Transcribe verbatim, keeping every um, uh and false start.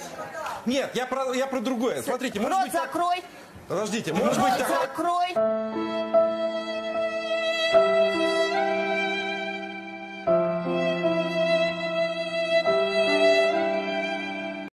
Нет, я про, я про другое. Смотрите, может Рот быть... так- закрой. Подождите, может Рот быть... так- закрой.